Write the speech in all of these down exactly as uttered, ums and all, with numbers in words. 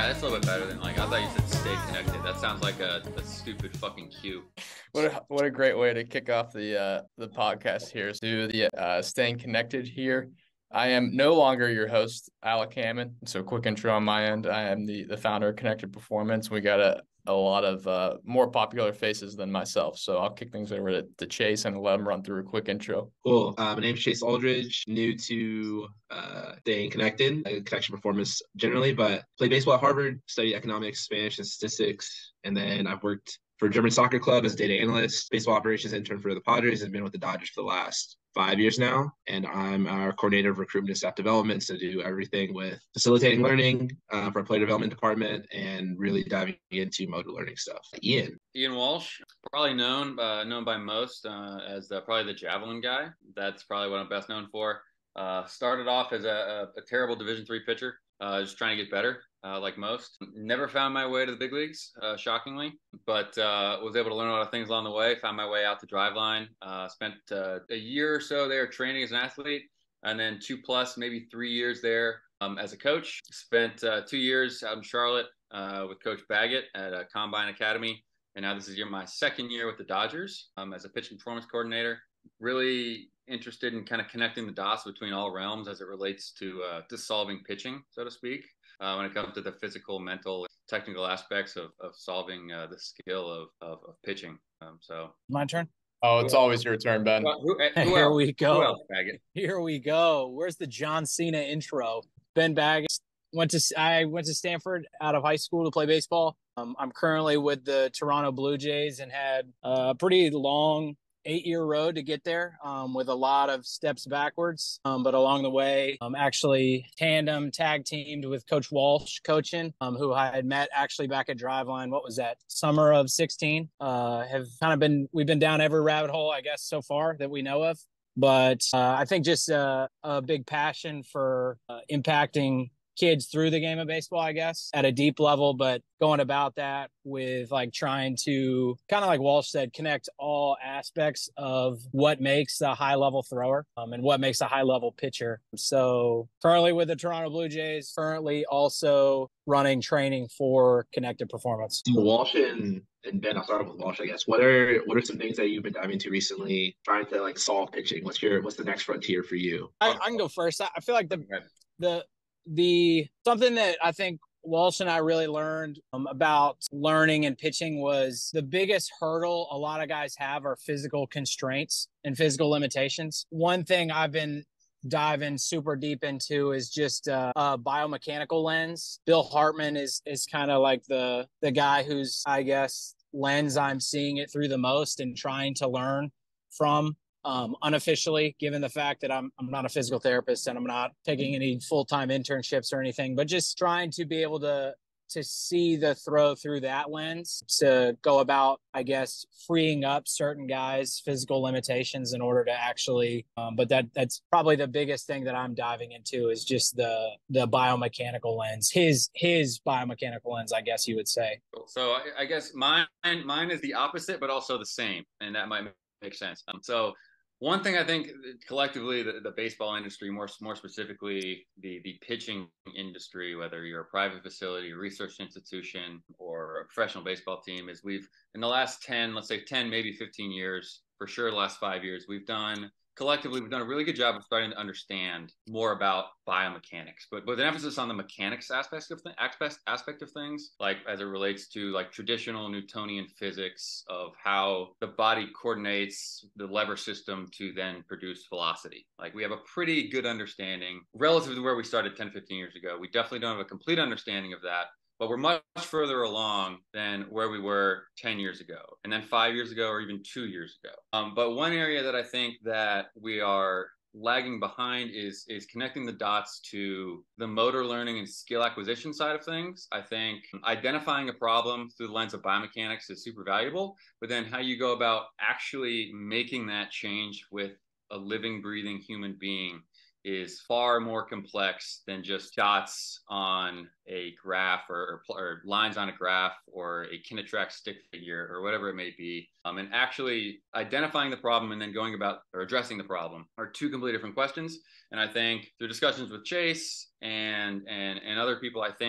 right, that's a little bit better than like I thought you said stay connected. That sounds like a, a stupid fucking cue. What a, what a great way to kick off the uh, the podcast here. To the uh, staying connected here. I am no longer your host, Alec Hammond. So quick intro on my end. I am the, the founder of Connected Performance. We got a, a lot of uh, more popular faces than myself. So I'll kick things over to, to Chase and let him run through a quick intro. Cool. Uh, my name is Chase Aldridge, new to uh, staying connected, uh, connection performance generally, but played baseball at Harvard, studied economics, Spanish, and statistics. And then I've worked for German Soccer Club as a data analyst, baseball operations intern for the Padres, and been with the Dodgers for the last five years now. And I'm our coordinator of recruitment and staff development, so do everything with facilitating learning uh, for our player development department and really diving into motor learning stuff. Ian. Ian Walsh, probably known uh, known by most uh, as the, probably the javelin guy. That's probably what I'm best known for. Uh, started off as a, a, a terrible Division three pitcher, uh, just trying to get better. Uh, like most, never found my way to the big leagues, uh, shockingly, but uh, was able to learn a lot of things along the way. Found my way out to Driveline. Uh, spent uh, a year or so there training as an athlete, and then two plus, maybe three years there um, as a coach. Spent uh, two years out in Charlotte uh, with Coach Baggett at a Combine Academy, and now this is year, my second year with the Dodgers um, as a pitching performance coordinator. Really interested in kind of connecting the dots between all realms as it relates to uh, to solving pitching, so to speak. Uh, when it comes to the physical, mental, technical aspects of, of solving uh, the skill of, of, of pitching. Um, so my turn. Oh, it's always your turn, Ben. Well, who, who Here else? we go. Who else, Baggett? Here we go. Where's the John Cena intro? Ben Baggett. Went to I went to Stanford out of high school to play baseball. Um, I'm currently with the Toronto Blue Jays and had a pretty long eight-year road to get there um, with a lot of steps backwards. Um, but along the way, um, actually tandem tag teamed with Coach Walsh coaching, um, who I had met actually back at Driveline. What was that? Summer of sixteen. Uh, have kind of been, we've been down every rabbit hole, I guess, so far that we know of. But uh, I think just uh, a big passion for uh, impacting kids through the game of baseball, I guess, at a deep level, but going about that with like trying to kind of like Walsh said, connect all aspects of what makes a high level thrower um, and what makes a high level pitcher. So currently with the Toronto Blue Jays, currently also running training for Connected Performance. Walsh and, and Ben, I'll start with Walsh, I guess. What are what are some things that you've been diving into recently, trying to like solve pitching? What's your what's the next frontier for you? I, I can go first. I feel like the the The something that I think Walsh and I really learned um, about learning and pitching was the biggest hurdle a lot of guys have are physical constraints and physical limitations. One thing I've been diving super deep into is just uh, a biomechanical lens. Bill Hartman is is kind of like the the guy who's, I guess, lens I'm seeing it through the most and trying to learn from. Um, unofficially, given the fact that I'm I'm not a physical therapist and I'm not taking any full-time internships or anything, but just trying to be able to to see the throw through that lens to go about, I guess, freeing up certain guys' physical limitations in order to actually. Um, but that that's probably the biggest thing that I'm diving into is just the the biomechanical lens, his his biomechanical lens, I guess you would say. So I, I guess mine mine is the opposite, but also the same, and that might make sense. Um, so. One thing I think collectively, the, the baseball industry, more more specifically the, the pitching industry, whether you're a private facility, a research institution, or a professional baseball team, is we've, in the last ten, let's say ten, maybe fifteen years, for sure the last five years, we've done, collectively, we've done a really good job of starting to understand more about biomechanics, but with an emphasis on the mechanics aspect of, th- aspect, aspect of things, like as it relates to like traditional Newtonian physics of how the body coordinates the lever system to then produce velocity. Like we have a pretty good understanding relative to where we started ten, fifteen years ago. We definitely don't have a complete understanding of that, but we're much further along than where we were ten years ago, and then five years ago, or even two years ago. Um, but one area that I think that we are lagging behind is is connecting the dots to the motor learning and skill acquisition side of things. I think identifying a problem through the lens of biomechanics is super valuable, but then how you go about actually making that change with a living, breathing human being is far more complex than just dots on a graph or, or, or lines on a graph or a Kinetrack stick figure or whatever it may be. Um, and actually identifying the problem and then going about or addressing the problem are two completely different questions. And I think through discussions with Chase and and and other people, I think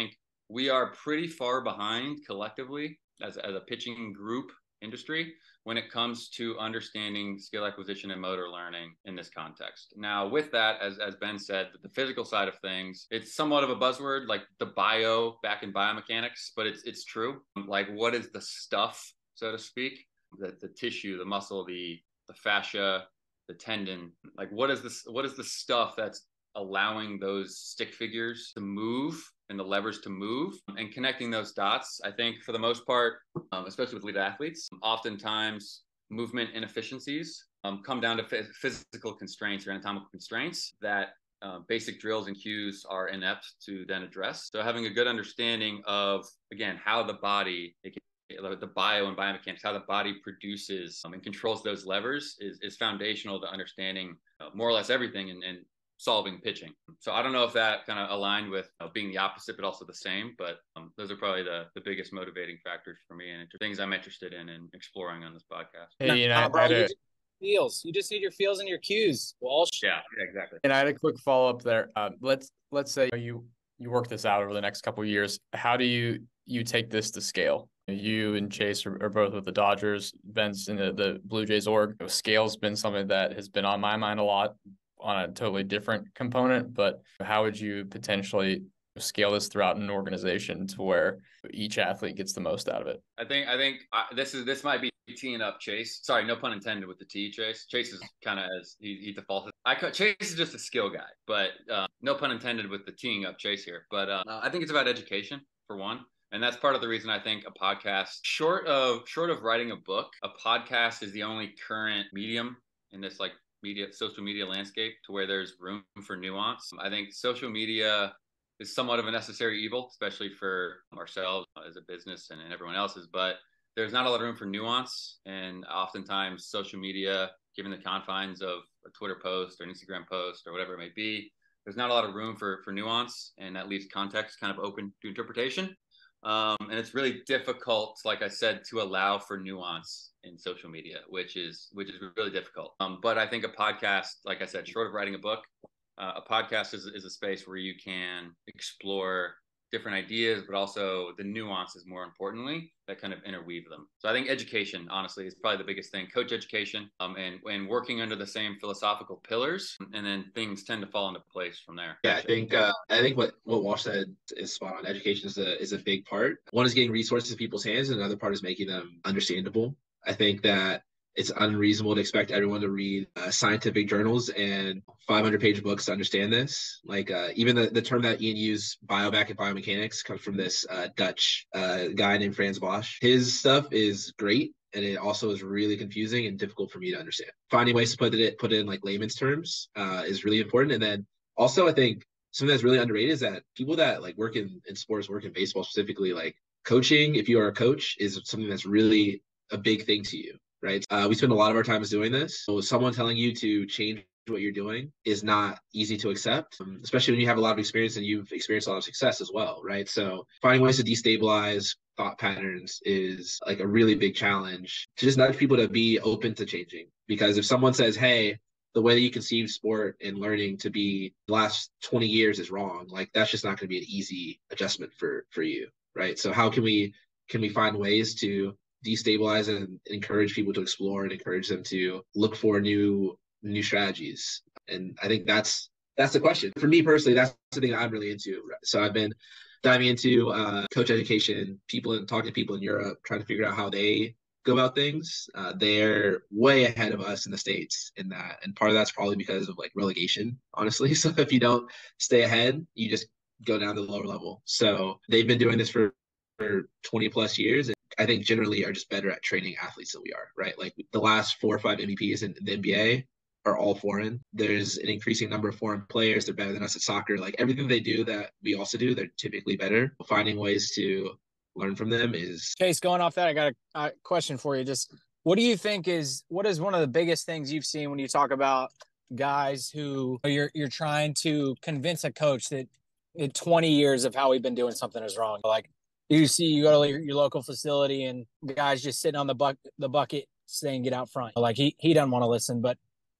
we are pretty far behind collectively as, as a pitching group industry when it comes to understanding skill acquisition and motor learning in this context. Now, with that, as, as Ben said, the physical side of things, it's somewhat of a buzzword, like the bio back in biomechanics, but it's it's true. Like, what is the stuff, so to speak, the, the tissue, the muscle, the the fascia, the tendon, like what is this, what is the stuff that's allowing those stick figures to move and the levers to move, and connecting those dots. I think for the most part, um, especially with elite athletes, oftentimes movement inefficiencies um, come down to f- physical constraints or anatomical constraints that uh, basic drills and cues are inept to then address. So having a good understanding of, again, how the body, it can, the bio and biomechanics, how the body produces um, and controls those levers is, is foundational to understanding uh, more or less everything and, and solving pitching. So I don't know if that kind of aligned with you know, being the opposite, but also the same. But um, those are probably the, the biggest motivating factors for me and inter- things I'm interested in and exploring on this podcast. Hey, you know, Nah, I bro, had you a, just need feels. You just need your feels and your cues, Walsh. Yeah, yeah, exactly. and I had a quick follow up there. Uh, let's let's say you you work this out over the next couple of years. How do you you take this to scale? You and Chase are, are both with the Dodgers. Ben's in the, the Blue Jays org. Scale's been something that has been on my mind a lot, on a totally different component, but how would you potentially scale this throughout an organization to where each athlete gets the most out of it? I think I think uh, this is this might be teeing up Chase. Sorry, no pun intended with the T. Chase. Chase is kind of as he, he defaults. I Chase is just a skill guy, but uh, no pun intended with the teeing up Chase here. But uh, I think it's about education for one. And that's part of the reason I think a podcast, short of short of writing a book, a podcast is the only current medium in this like media, social media landscape to where there's room for nuance. I think social media is somewhat of a necessary evil, especially for ourselves as a business and everyone else's, but there's not a lot of room for nuance. And oftentimes social media, given the confines of a Twitter post or an Instagram post or whatever it may be, there's not a lot of room for, for nuance, and that leaves context kind of open to interpretation. Um, and it's really difficult, like I said, to allow for nuance in social media, which is which is really difficult. Um, but I think a podcast, like I said, short of writing a book, uh, a podcast is, is a space where you can explore different ideas, but also the nuances, more importantly, that kind of interweave them. So I think education, honestly, is probably the biggest thing. Coach education, um, and and working under the same philosophical pillars, and then things tend to fall into place from there. Yeah, I think uh, I think what, what Walsh said is spot on. Education is a is a big part. One is getting resources in people's hands, and another part is making them understandable. I think that it's unreasonable to expect everyone to read uh, scientific journals and five hundred page books to understand this. Like uh, even the, the term that Ian used, bioback and biomechanics, comes from this uh, Dutch uh, guy named Frans Bosch. His stuff is great, and it also is really confusing and difficult for me to understand. Finding ways to put it put it in like layman's terms uh, is really important. And then also, I think something that's really underrated is that people that like work in, in sports, work in baseball specifically, like coaching, if you are a coach, is something that's really a big thing to you. Right. Uh, we spend a lot of our time doing this. So someone telling you to change what you're doing is not easy to accept, um, especially when you have a lot of experience and you've experienced a lot of success as well. Right. So finding ways to destabilize thought patterns is like a really big challenge to just nudge people to be open to changing. Because if someone says, hey, the way that you conceive sport and learning to be the last twenty years is wrong, like that's just not going to be an easy adjustment for for you. Right. So how can we can we find ways to destabilize and encourage people to explore and encourage them to look for new new strategies? And I think that's that's the question. For me personally, that's the thing I'm really into. So I've been diving into uh, coach education, people and talking to people in Europe, trying to figure out how they go about things. Uh, they're way ahead of us in the States in that. And part of that's probably because of like relegation, honestly. So if you don't stay ahead, you just go down to the lower level. So they've been doing this for, for twenty plus years. And I think generally are just better at training athletes than we are, right? Like the last four or five M V Ps in the N B A are all foreign. There's an increasing number of foreign players. They're better than us at soccer. Like everything they do that we also do, they're typically better. Finding ways to learn from them is. Chase, going off that, I got a, a question for you. Just what do you think is, what is one of the biggest things you've seen when you talk about guys who you're, you're trying to convince a coach that in twenty years of how we've been doing something is wrong? Like, you see, you go to your, your local facility and guys just sitting on the buck, the bucket saying, get out front. Like he, he doesn't want to listen, but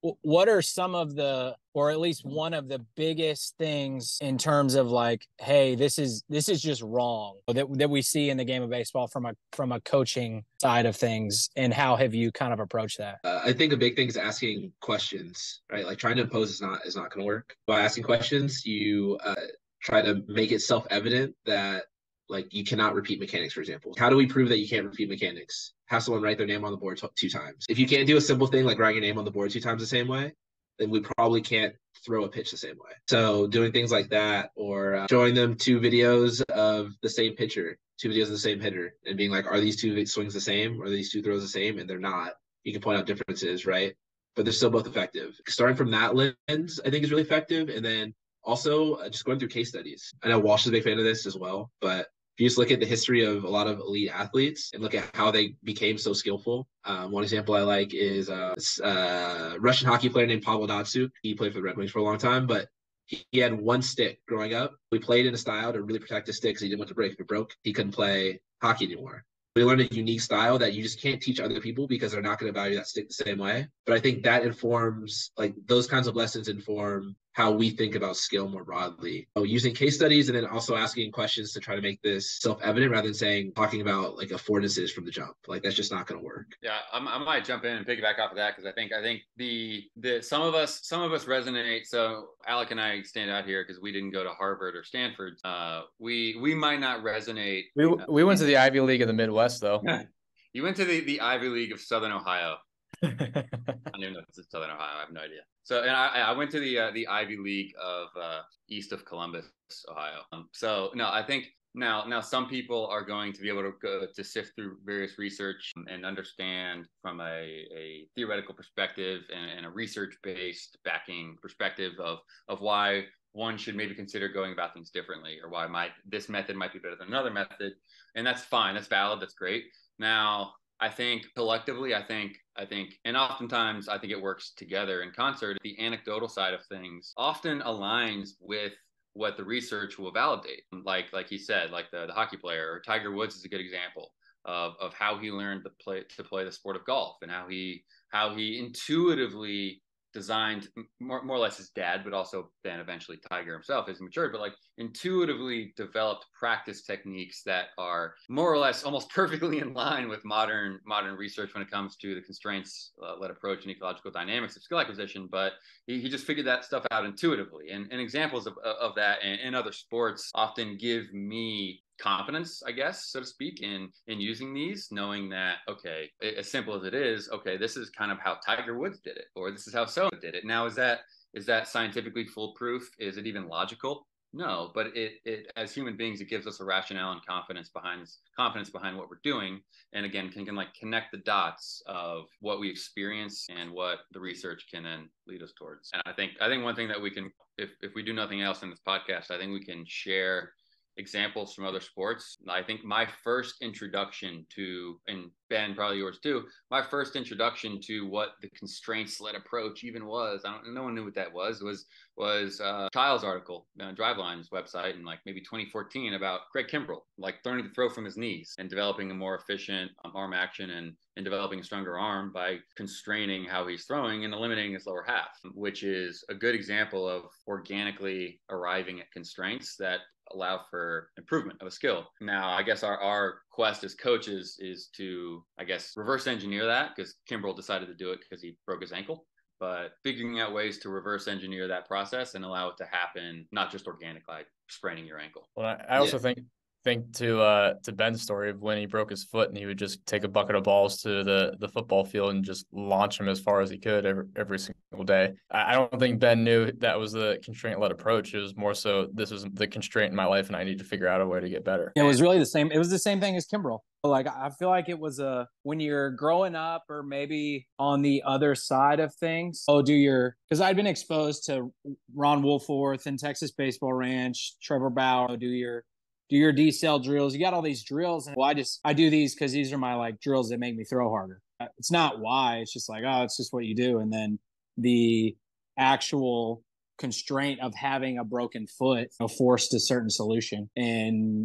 what are some of the, or at least one of the biggest things in terms of like, hey, this is this is just wrong that that we see in the game of baseball from a from a coaching side of things, and how have you kind of approached that? Uh, I think a big thing is asking questions, right? Like trying to impose is not is not going to work. By asking questions, you uh, try to make it self-evident that like you cannot repeat mechanics, for example. How do we prove that you can't repeat mechanics? Have someone write their name on the board t- two times. If you can't do a simple thing like writing your name on the board two times the same way, then we probably can't throw a pitch the same way. So doing things like that, or uh, showing them two videos of the same pitcher, two videos of the same hitter, and being like, are these two swings the same? Or are these two throws the same? And they're not. You can point out differences, right? But they're still both effective. Starting from that lens, I think is really effective. And then also uh, just going through case studies. I know Walsh is a big fan of this as well, but if you just look at the history of a lot of elite athletes and look at how they became so skillful, um, one example I like is a uh, uh, Russian hockey player named Pavel Datsyuk. He played for the Red Wings for a long time, but he, he had one stick growing up. We played in a style to really protect his stick because he didn't want to break. If it broke, he couldn't play hockey anymore. We learned a unique style that you just can't teach other people because they're not going to value that stick the same way. But I think that informs, like those kinds of lessons inform how we think about skill more broadly. So using case studies and then also asking questions to try to make this self-evident rather than saying, talking about like affordances from the jump. Like that's just not going to work. Yeah, I'm, I might jump in and piggyback off of that because I think I think the the some of us some of us resonate. So Alec and I stand out here because we didn't go to Harvard or Stanford. Uh, we we might not resonate. We we went to the Ivy League of the Midwest, though. You went to the, the Ivy League of Southern Ohio. I don't even know if it's Southern Ohio. I have no idea. So, and I, I went to the uh, the Ivy League of uh, east of Columbus, Ohio. Um, so, no, I think now now some people are going to be able to go to sift through various research and understand from a, a theoretical perspective and, and a research based backing perspective of of why one should maybe consider going about things differently, or why might this method might be better than another method, and that's fine. That's valid. That's great. Now, I think collectively, I think, I think, and oftentimes I think it works together in concert. The anecdotal side of things often aligns with what the research will validate. Like, like he said, like the, the hockey player, or Tiger Woods is a good example of, of how he learned to play, to play the sport of golf, and how he, how he intuitively designed more, more or less his dad, but also then eventually Tiger himself as he matured, but like intuitively developed practice techniques that are more or less almost perfectly in line with modern modern research when it comes to the constraints uh, led approach and ecological dynamics of skill acquisition. But he, he just figured that stuff out intuitively. And, and examples of, of that in, in other sports often give me confidence, I guess, so to speak, in in using these, knowing that, okay, as simple as it is, okay, this is kind of how Tiger Woods did it, or this is how so did it. Now, is that is that scientifically foolproof? Is it even logical? No, but it it as human beings, it gives us a rationale and confidence behind confidence behind what we're doing, and again, can, can like connect the dots of what we experience and what the research can then lead us towards. And I think I think one thing that we can, if if we do nothing else in this podcast, I think we can share examples from other sports. I think my first introduction to, and Ben, probably yours too, my first introduction to what the constraints led approach even was, I don't, no one knew what that was, was, was uh, Kyle's article on Driveline's website in like maybe twenty fourteen about Craig Kimbrell, like learning to throw from his knees and developing a more efficient um, arm action, and, and developing a stronger arm by constraining how he's throwing and eliminating his lower half, which is a good example of organically arriving at constraints that allow for improvement of a skill. Now, I guess our, our quest as coaches is to, I guess, reverse engineer that, because Kimbrell decided to do it because he broke his ankle, but figuring out ways to reverse engineer that process and allow it to happen, not just organic, like spraining your ankle. Well, I, I also yeah. think think to uh to Ben's story of when he broke his foot and he would just take a bucket of balls to the the football field and just launch them as far as he could every, every single day. I, I don't think Ben knew that was the constraint led approach. It was more so, this is the constraint in my life and I need to figure out a way to get better. It was really the same. It was the same thing as Kimbrell. Like, I feel like it was a, when you're growing up or maybe on the other side of things, oh, do your, because I'd been exposed to Ron Woolforth and Texas Baseball Ranch, Trevor Bauer, do your do your D-cell drills. You got all these drills. And well, I just, I do these because these are my like drills that make me throw harder. It's not why, it's just like, oh, it's just what you do. And then the actual constraint of having a broken foot, you know, forced a certain solution. And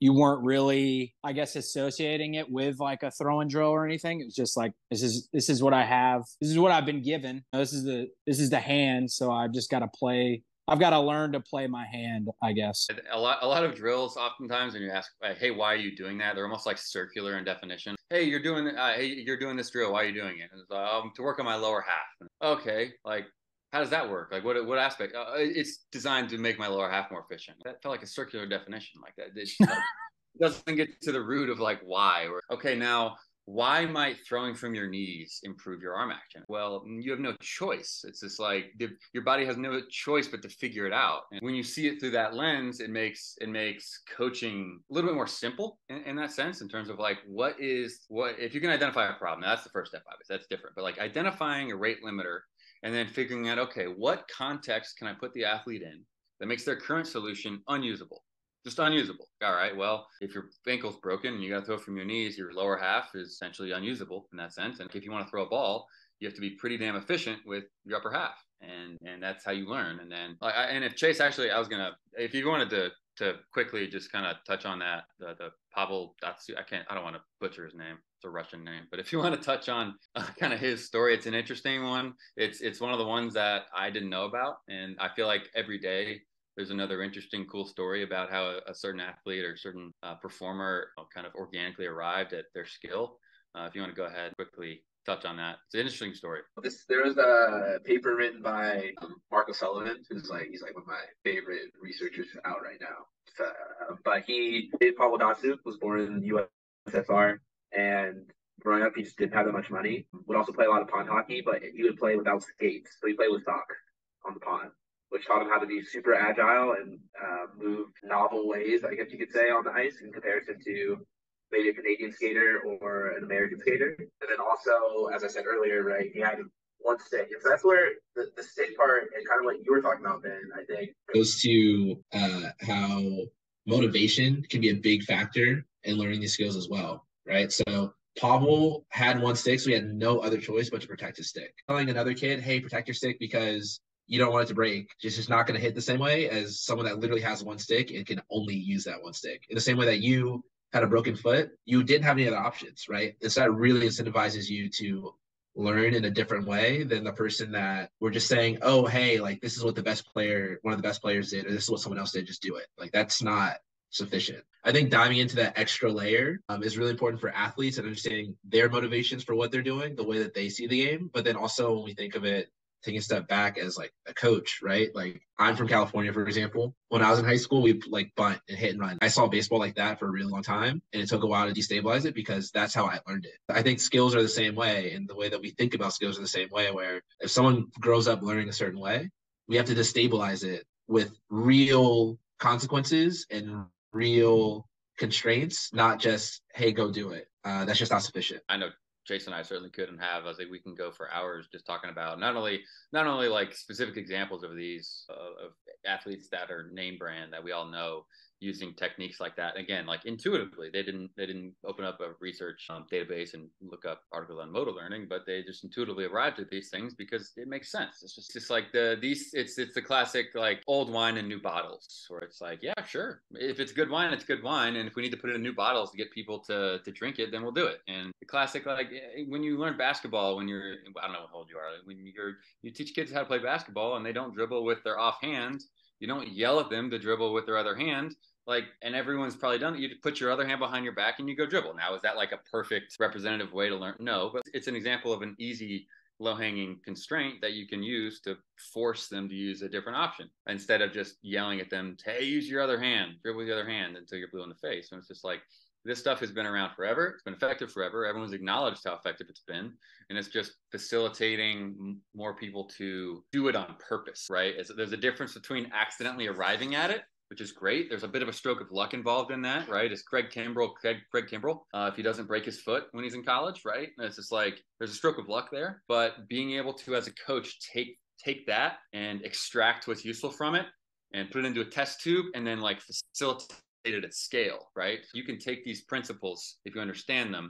you weren't really, I guess, associating it with like a throw and drill or anything. It was just like, this is this is what I have. This is what I've been given. This is the this is the hand. So I've just got to play. I've got to learn to play my hand, I guess. A lot, a lot of drills, oftentimes, when you ask, "Hey, why are you doing that?" They're almost like circular in definition. Hey, you're doing, uh, hey, you're doing this drill. Why are you doing it? It's, um, to work on my lower half. Okay, like, how does that work? Like, what, what aspect? Uh, it's designed to make my lower half more efficient. That felt like a circular definition, like that. It, like, it doesn't get to the root of like why. Or okay, now, why might throwing from your knees improve your arm action? Well, you have no choice. It's just like your body has no choice but to figure it out. And when you see it through that lens, it makes it makes coaching a little bit more simple in, in that sense, in terms of like, what is what if you can identify a problem? Now, that's the first step, obviously. That's different. But like identifying a rate limiter and then figuring out, okay, what context can I put the athlete in that makes their current solution unusable? Just unusable. All right, well, if your ankle's broken and you got to throw from your knees, your lower half is essentially unusable in that sense. And if you want to throw a ball, you have to be pretty damn efficient with your upper half. And and that's how you learn. And then, like, and if Chase, actually, I was going to, if you wanted to to quickly just kind of touch on that, the, the Pavel, that's, I can't, I don't want to butcher his name. It's a Russian name. But if you want to touch on uh, kind of his story, it's an interesting one. It's, it's one of the ones that I didn't know about. And I feel like every day, there's another interesting, cool story about how a, a certain athlete or a certain uh, performer kind of organically arrived at their skill. Uh, if you want to go ahead quickly touch on that, it's an interesting story. This, there was a paper written by um, Mark O'Sullivan, who's like he's like one of my favorite researchers out right now. Uh, but he, Pavel Datsyuk, was born in the U S S R, and growing up, he just didn't have that much money. Would also play a lot of pond hockey, but he would play without skates, so he played with socks on the pond, which taught him how to be super agile and uh, move novel ways, I guess you could say, on the ice in comparison to maybe a Canadian skater or an American skater. And then also, as I said earlier, right, he had one stick. And so that's where the, the stick part and kind of what you were talking about, Ben, I think, goes to uh, how motivation can be a big factor in learning these skills as well, right? So Pavel had one stick, so he had no other choice but to protect his stick. Telling another kid, hey, protect your stick because you don't want it to break. It's just not going to hit the same way as someone that literally has one stick and can only use that one stick. In the same way that you had a broken foot, you didn't have any other options, right? And so that really incentivizes you to learn in a different way than the person that we're just saying, oh, hey, like this is what the best player, one of the best players did, or this is what someone else did, just do it. Like that's not sufficient. I think diving into that extra layer um, is really important for athletes and understanding their motivations for what they're doing, the way that they see the game. But then also when we think of it, taking a step back as like a coach, right? Like I'm from California, for example. When I was in high school, we like bunt and hit and run. I saw baseball like that for a really long time, and it took a while to destabilize it because that's how I learned it. I think skills are the same way, and the way that we think about skills are the same way, where if someone grows up learning a certain way, we have to destabilize it with real consequences and real constraints, not just, hey, go do it. Uh, that's just not sufficient. I know Chase and I certainly couldn't have. I was like, we can go for hours just talking about not only not only like specific examples of these uh, of athletes that are name brand that we all know using techniques like that. Again, like intuitively, they didn't they didn't open up a research um, database and look up articles on motor learning, but they just intuitively arrived at these things because it makes sense. It's just just like the these it's it's the classic like old wine in new bottles, where it's like, yeah, sure, if it's good wine, it's good wine, and if we need to put it in new bottles to get people to to drink it, then we'll do it. And the classic, like when you learn basketball, when you're I don't know how old you are, when you're you teach kids how to play basketball and they don't dribble with their off hand, you don't yell at them to dribble with their other hand. Like, and everyone's probably done it. You put your other hand behind your back and you go dribble. Now, is that like a perfect representative way to learn? No, but it's an example of an easy low-hanging constraint that you can use to force them to use a different option instead of just yelling at them, hey, use your other hand, dribble with the other hand until you're blue in the face. And it's just like, this stuff has been around forever. It's been effective forever. Everyone's acknowledged how effective it's been. And it's just facilitating more people to do it on purpose, right? It's, there's a difference between accidentally arriving at it, which is great. There's a bit of a stroke of luck involved in that, right? It's Craig Kimbrell, Craig, Craig Kimbrell, uh, if he doesn't break his foot when he's in college, right? And it's just like, there's a stroke of luck there. But being able to, as a coach, take take that and extract what's useful from it and put it into a test tube and then like facilitate it at scale, right? You can take these principles, if you understand them,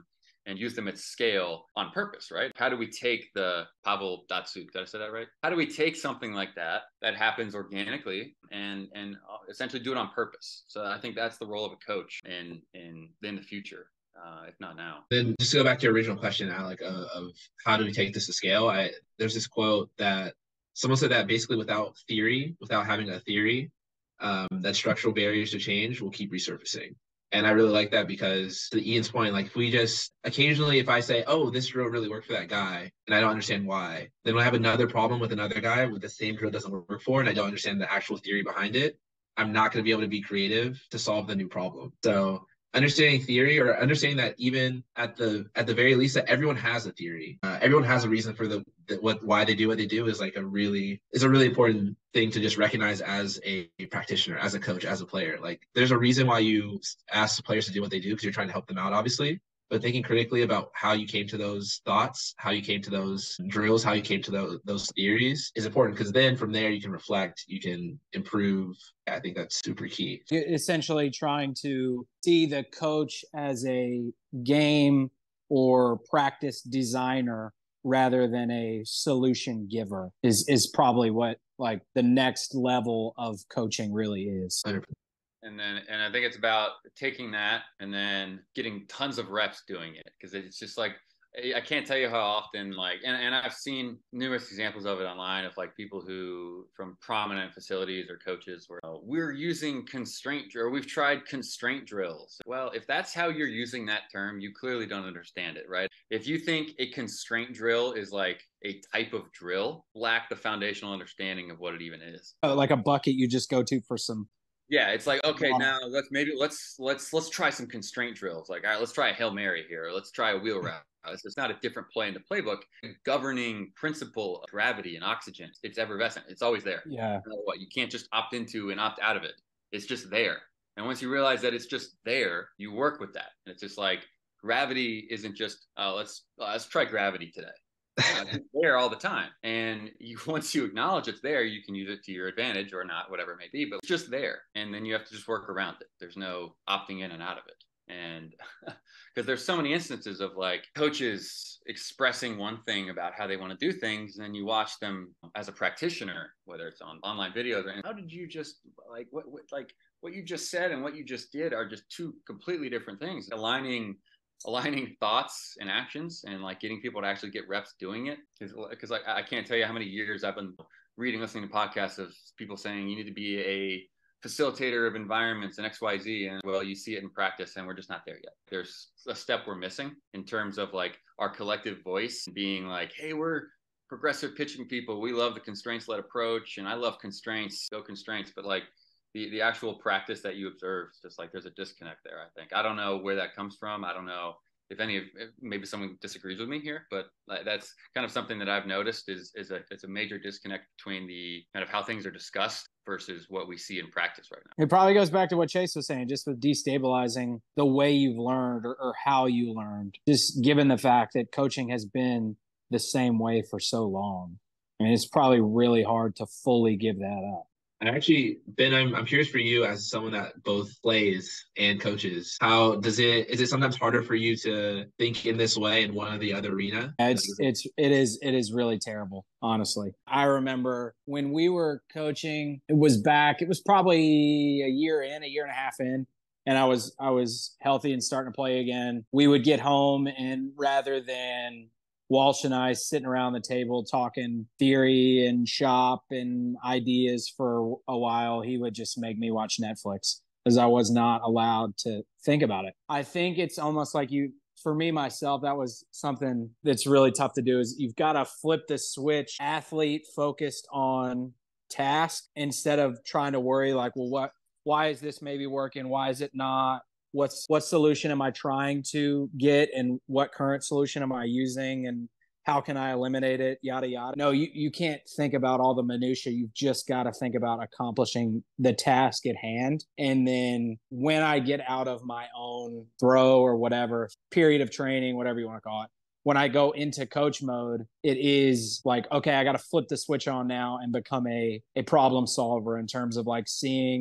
and use them at scale on purpose, right? How do we take the Pavel Datsuk, did I say that right? How do we take something like that, that happens organically, and and essentially do it on purpose? So I think that's the role of a coach in in in the future, uh, if not now. Then just to go back to your original question, Alec, uh, of how do we take this to scale? I there's this quote that someone said that basically without theory, without having a theory, um, that structural barriers to change will keep resurfacing. And I really like that because to Ian's point, like if we just occasionally, if I say, oh, this drill really worked for that guy and I don't understand why, then when I have another problem with another guy with the same drill doesn't work for, and I don't understand the actual theory behind it, I'm not going to be able to be creative to solve the new problem. So understanding theory, or understanding that even at the at the very least that everyone has a theory, uh, everyone has a reason for the, the what why they do what they do is like a really is a really important thing to just recognize as a practitioner, as a coach, as a player. Like there's a reason why you ask the players to do what they do, because you're trying to help them out, obviously. But thinking critically about how you came to those thoughts, how you came to those drills, how you came to those, those theories is important, because then from there you can reflect, you can improve. I think that's super key. Essentially trying to see the coach as a game or practice designer rather than a solution giver is, is probably what like the next level of coaching really is. one hundred percent. And then, and I think it's about taking that and then getting tons of reps doing it. Cause it's just like, I can't tell you how often, like, and, and I've seen numerous examples of it online of like people who from prominent facilities or coaches where oh, we're using constraint or we've tried constraint drills. Well, if that's how you're using that term, you clearly don't understand it, right? If you think a constraint drill is like a type of drill, lack the foundational understanding of what it even is. Uh, like a bucket you just go to for some. Yeah, it's like, okay, now let's maybe let's let's let's try some constraint drills. Like, all right, let's try a Hail Mary here. Or let's try a wheel route. It's not a different play in the playbook. The governing principle of gravity and oxygen, it's effervescent. It's always there. Yeah. No, what you can't just opt into and opt out of it. It's just there. And once you realize that it's just there, you work with that. And it's just like gravity isn't just uh, let's uh, let's try gravity today. Uh, it's there all the time, and you once you acknowledge it's there, you can use it to your advantage or not, whatever it may be, but it's just there, and then you have to just work around it. There's no opting in and out of it. And because there's so many instances of like coaches expressing one thing about how they want to do things, and then you watch them as a practitioner, whether it's on online videos or how did you just like what, what like what you just said and what you just did are just two completely different things. Aligning aligning thoughts and actions and like getting people to actually get reps doing it. Because like I can't tell you how many years I've been reading, listening to podcasts of people saying you need to be a facilitator of environments and X Y Z. And well, you see it in practice and we're just not there yet. There's a step we're missing in terms of like our collective voice being like, hey, we're progressive pitching people. We love the constraints-led approach. And I love constraints, go constraints. But like, The, the actual practice that you observe, just like there's a disconnect there, I think. I don't know where that comes from. I don't know if any of, if maybe someone disagrees with me here, but that's kind of something that I've noticed is, is a, it's a major disconnect between the kind of how things are discussed versus what we see in practice right now. It probably goes back to what Chase was saying, just with destabilizing the way you've learned or, or how you learned, just given the fact that coaching has been the same way for so long. I mean, it's probably really hard to fully give that up. I actually, Ben, I'm I'm curious for you as someone that both plays and coaches. How does it? Is it sometimes harder for you to think in this way in one or the other arena? It's it's it is it is really terrible, honestly. I remember when we were coaching. It was back. It was probably a year in, a year and a half in, and I was I was healthy and starting to play again. We would get home, and rather than Walsh and I sitting around the table talking theory and shop and ideas for a while, he would just make me watch Netflix because I was not allowed to think about it. I think it's almost like you, for me, myself, that was something that's really tough to do is you've got to flip the switch, athlete focused on task instead of trying to worry like, well, what, why is this maybe working? Why is it not? What's what solution am I trying to get and what current solution am I using and how can I eliminate it, yada, yada. No, you, you can't think about all the minutia. You've just got to think about accomplishing the task at hand. And then when I get out of my own throw or whatever, period of training, whatever you want to call it, when I go into coach mode, it is like, okay, I got to flip the switch on now and become a, a problem solver in terms of like seeing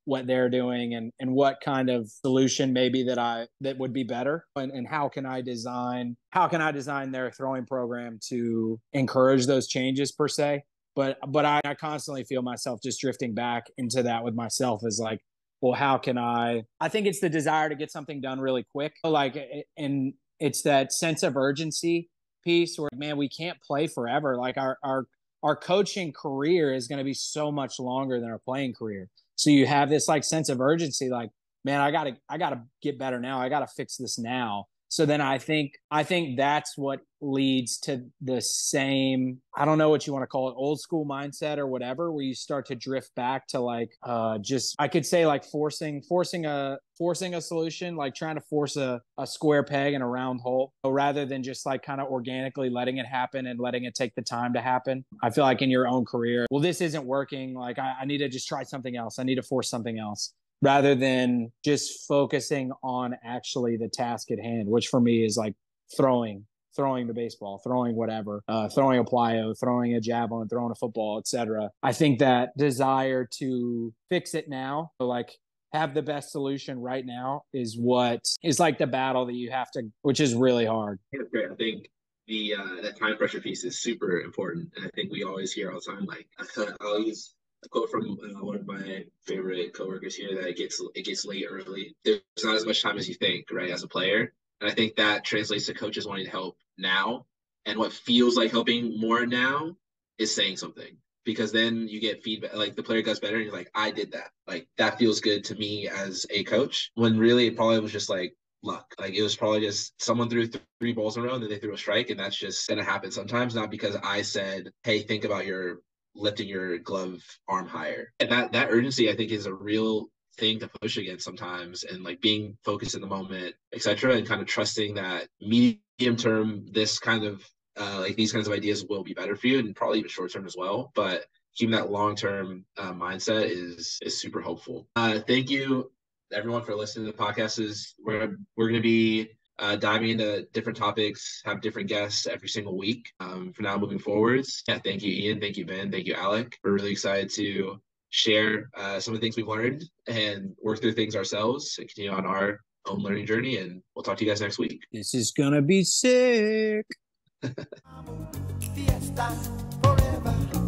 what they're doing and, and what kind of solution maybe that I that would be better and, and how can I design how can I design their throwing program to encourage those changes per se. But but I, I constantly feel myself just drifting back into that with myself as like, well, how can I I think it's the desire to get something done really quick. Like and it's that sense of urgency piece where man, we can't play forever. Like our our our coaching career is going to be so much longer than our playing career. So you have this like sense of urgency, like, man, I gotta, I gotta get better now. I gotta fix this now. So then I think, I think that's what leads to the same, I don't know what you want to call it, old school mindset or whatever, where you start to drift back to like, uh, just, I could say like forcing, forcing a, forcing a solution, like trying to force a, a square peg in a round hole rather than just like kind of organically letting it happen and letting it take the time to happen. I feel like in your own career, well, this isn't working. Like I, I need to just try something else. I need to force something else, rather than just focusing on actually the task at hand, which for me is like throwing, throwing the baseball, throwing whatever, uh, throwing a plyo, throwing a javelin, throwing a football, et cetera. I think that desire to fix it now, like have the best solution right now is what is like the battle that you have to, which is really hard. Yeah, great. I think the uh, that time pressure piece is super important. And I think we always hear all the time, like I'll use a quote from uh, one of my favorite coworkers here that it gets it gets late early. There's not as much time as you think, right, as a player. And I think that translates to coaches wanting to help now. And what feels like helping more now is saying something, because then you get feedback, like the player does better and you're like, I did that. Like that feels good to me as a coach, when really it probably was just like luck. Like it was probably just someone threw th- three balls in a row and then they threw a strike, and that's just going to happen sometimes, not because I said, hey, think about your lifting your glove arm higher. And that that urgency, I think, is a real thing to push against sometimes, and like being focused in the moment, et cetera, and kind of trusting that medium term, this kind of uh, like these kinds of ideas will be better for you, and probably even short term as well. But keeping that long term uh, mindset is is super helpful. Uh, thank you, everyone, for listening to the podcast. Is we're we're going to be uh, diving into different topics, have different guests every single week um, from now moving forwards. Yeah, thank you, Ian. Thank you, Ben. Thank you, Alec. We're really excited to share uh, some of the things we've learned and work through things ourselves and continue on our own learning journey. And we'll talk to you guys next week. This is going to be sick. Fiesta forever.